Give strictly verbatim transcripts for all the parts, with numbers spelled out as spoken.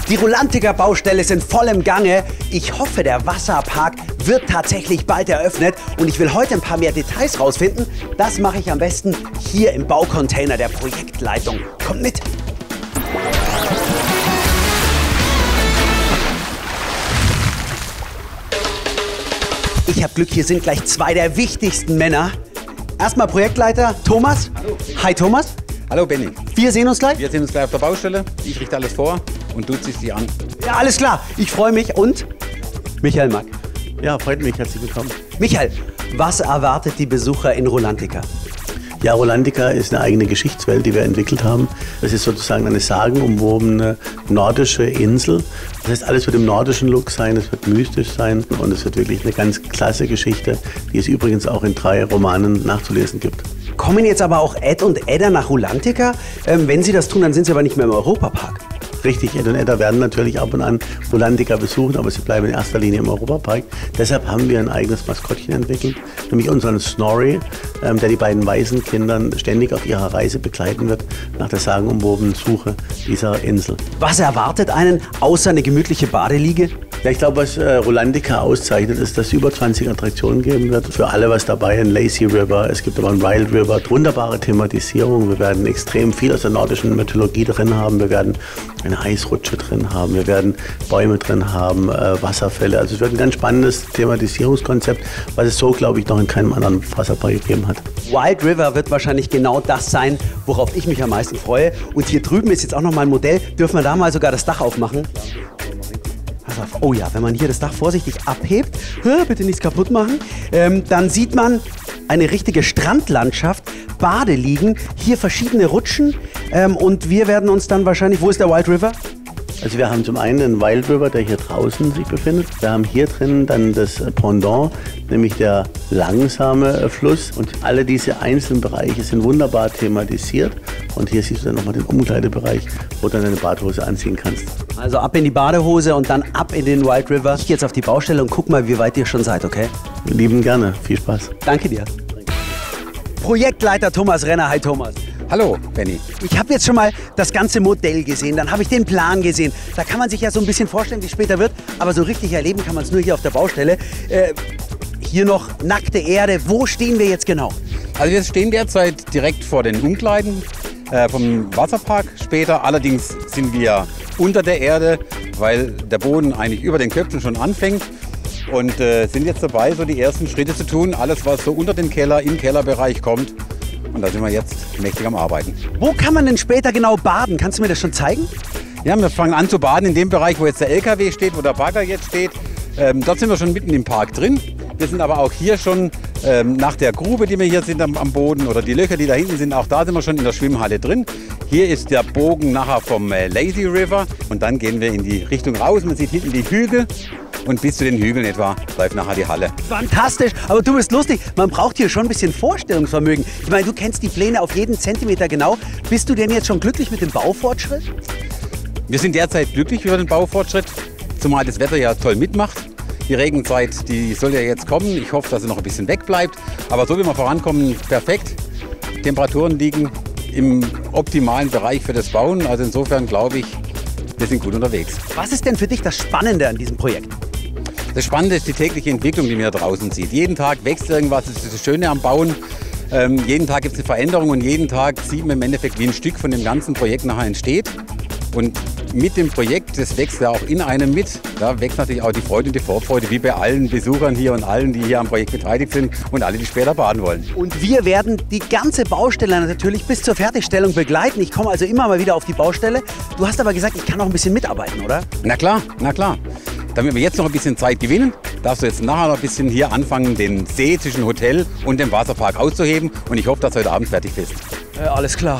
Die Rulantica Baustelle ist in vollem Gange. Ich hoffe, der Wasserpark wird tatsächlich bald eröffnet. Und ich will heute ein paar mehr Details rausfinden. Das mache ich am besten hier im Baucontainer der Projektleitung. Kommt mit! Ich habe Glück, hier sind gleich zwei der wichtigsten Männer. Erstmal Projektleiter Thomas. Hallo. Hi Thomas. Hallo Benny. Wir sehen uns gleich. Wir sehen uns gleich auf der Baustelle. Ich richte alles vor und du ziehst dich an. Ja, alles klar. Ich freue mich. Und Michael Mack. Ja, freut mich. Herzlich willkommen. Michael, was erwartet die Besucher in Rulantica? Ja, Rulantica ist eine eigene Geschichtswelt, die wir entwickelt haben. Das ist sozusagen eine sagenumwobene nordische Insel. Das heißt, alles wird im nordischen Look sein, es wird mystisch sein und es wird wirklich eine ganz klasse Geschichte, die es übrigens auch in drei Romanen nachzulesen gibt. Kommen jetzt aber auch Ed und Edda nach Rulantica? Ähm, wenn sie das tun, dann sind sie aber nicht mehr im Europapark. Richtig, Ed und Edda werden natürlich ab und an Rulantica besuchen, aber sie bleiben in erster Linie im Europapark. Deshalb haben wir ein eigenes Maskottchen entwickelt, nämlich unseren Snorri, ähm, der die beiden Waisenkindern ständig auf ihrer Reise begleiten wird, nach der sagenumwobenen Suche dieser Insel. Was erwartet einen, außer eine gemütliche Badeliege? Ja, ich glaube, was äh, Rulantica auszeichnet, ist, dass es über zwanzig Attraktionen geben wird. Für alle was dabei, ein Lazy River, es gibt aber ein Wild River, wunderbare Thematisierung. Wir werden extrem viel aus der nordischen Mythologie drin haben. Wir werden eine Eisrutsche drin haben, wir werden Bäume drin haben, äh, Wasserfälle. Also es wird ein ganz spannendes Thematisierungskonzept, was es so, glaube ich, noch in keinem anderen Wasserpark gegeben hat. Wild River wird wahrscheinlich genau das sein, worauf ich mich am meisten freue. Und hier drüben ist jetzt auch noch mal ein Modell. Dürfen wir da mal sogar das Dach aufmachen? Pass auf. Oh ja, wenn man hier das Dach vorsichtig abhebt, bitte nichts kaputt machen, ähm, dann sieht man eine richtige Strandlandschaft, Badeliegen, hier verschiedene Rutschen ähm, und wir werden uns dann wahrscheinlich, wo ist der Wild River? Also wir haben zum einen den Wild River, der hier draußen sich befindet. Wir haben hier drin dann das Pendant, nämlich der langsame Fluss. Und alle diese einzelnen Bereiche sind wunderbar thematisiert. Und hier siehst du dann nochmal den Umkleidebereich, wo du dann deine Badehose anziehen kannst. Also ab in die Badehose und dann ab in den Wild River. Ich gehe jetzt auf die Baustelle und guck mal, wie weit ihr schon seid, okay? Lieben gerne. Viel Spaß. Danke dir. Projektleiter Thomas Renner. Hi Thomas. Hallo Benny. Ich habe jetzt schon mal das ganze Modell gesehen, dann habe ich den Plan gesehen. Da kann man sich ja so ein bisschen vorstellen, wie es später wird, aber so richtig erleben kann man es nur hier auf der Baustelle. Äh, hier noch nackte Erde. Wo stehen wir jetzt genau? Also wir stehen derzeit direkt vor den Umkleiden äh, vom Wasserpark später. Allerdings sind wir unter der Erde, weil der Boden eigentlich über den Köpfen schon anfängt. Und äh, sind jetzt dabei, so die ersten Schritte zu tun. Alles, was so unter den Keller, im Kellerbereich kommt. Und da sind wir jetzt mächtig am Arbeiten. Wo kann man denn später genau baden? Kannst du mir das schon zeigen? Ja, wir fangen an zu baden in dem Bereich, wo jetzt der L K W steht, wo der Bagger jetzt steht. Ähm, dort sind wir schon mitten im Park drin. Wir sind aber auch hier schon ähm, nach der Grube, die wir hier sind am, am Boden, oder die Löcher, die da hinten sind, auch da sind wir schon in der Schwimmhalle drin. Hier ist der Bogen nachher vom äh, Lazy River und dann gehen wir in die Richtung raus. Man sieht hinten die Hügel. Und bis zu den Hügeln etwa läuft nachher die Halle. Fantastisch, aber du bist lustig. Man braucht hier schon ein bisschen Vorstellungsvermögen. Ich meine, du kennst die Pläne auf jeden Zentimeter genau. Bist du denn jetzt schon glücklich mit dem Baufortschritt? Wir sind derzeit glücklich über den Baufortschritt, zumal das Wetter ja toll mitmacht. Die Regenzeit, die soll ja jetzt kommen. Ich hoffe, dass sie noch ein bisschen wegbleibt. Aber so wie wir vorankommen, perfekt. Temperaturen liegen im optimalen Bereich für das Bauen. Also insofern glaube ich, wir sind gut unterwegs. Was ist denn für dich das Spannende an diesem Projekt? Das Spannende ist die tägliche Entwicklung, die man da draußen sieht. Jeden Tag wächst irgendwas, das ist das Schöne am Bauen. Ähm, jeden Tag gibt es eine Veränderung und jeden Tag sieht man im Endeffekt, wie ein Stück von dem ganzen Projekt nachher entsteht. Und mit dem Projekt, das wächst ja auch in einem mit, da wächst natürlich auch die Freude und die Vorfreude, wie bei allen Besuchern hier und allen, die hier am Projekt beteiligt sind und alle, die später baden wollen. Und wir werden die ganze Baustelle natürlich bis zur Fertigstellung begleiten. Ich komme also immer mal wieder auf die Baustelle. Du hast aber gesagt, ich kann noch ein bisschen mitarbeiten, oder? Na klar, na klar. Damit wir jetzt noch ein bisschen Zeit gewinnen, darfst du jetzt nachher noch ein bisschen hier anfangen, den See zwischen Hotel und dem Wasserpark auszuheben. Und ich hoffe, dass du heute Abend fertig bist. Ja, alles klar.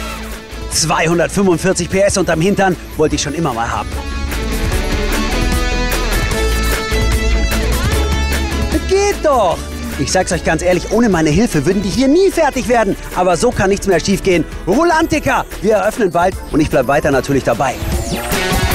zweihundertfünfundvierzig P S unterm Hintern wollte ich schon immer mal haben. Geht doch! Ich sag's euch ganz ehrlich, ohne meine Hilfe würden die hier nie fertig werden. Aber so kann nichts mehr schief gehen. Rulantica! Wir eröffnen bald und ich bleib weiter natürlich dabei.